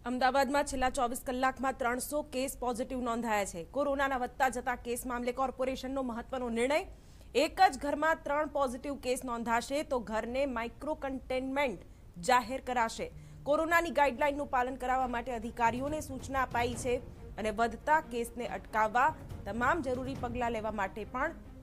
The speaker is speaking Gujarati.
અમદાવાદમાં છેલ્લા 24 કલાકમાં 300 કેસ પોઝિટિવ નોંધાયા છે। કોરોનાના વધતા જતા કેસ મામલે કોર્પોરેશનનો મહત્વનો નિર્ણય। એક જ ઘરમાં 3 પોઝિટિવ કેસ નોંધાશે તો ઘરને માઇક્રો કન્ટેનમેન્ટ જાહેર કરાશે। કોરોનાની ગાઈડલાઈનનું પાલન કરાવવા માટે અધિકારીઓને સૂચના અપાઈ છે અને વધતા કેસને અટકાવવા તમામ જરૂરી પગલાં લેવા માટે પણ